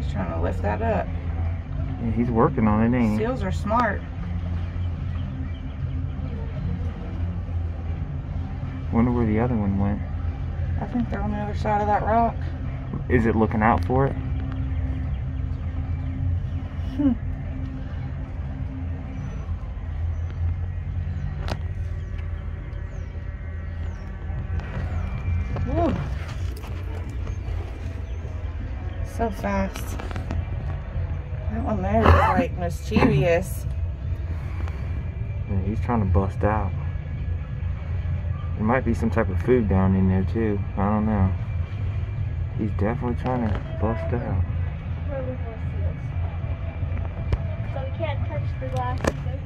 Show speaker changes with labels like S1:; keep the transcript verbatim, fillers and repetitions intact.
S1: He's trying to lift that up.
S2: Yeah, he's working on it, ain't he?
S1: Seals are smart.
S2: Wonder where the other one went.
S1: I think they're on the other side of that rock.
S2: Is it looking out for it?
S1: Hmm. Woo. So fast. That one there is like mischievous.
S2: Yeah, he's trying to bust out. There might be some type of food down in there too. I don't know. He's definitely trying to bust out.
S3: Where we want seals. So we can't touch the glass either.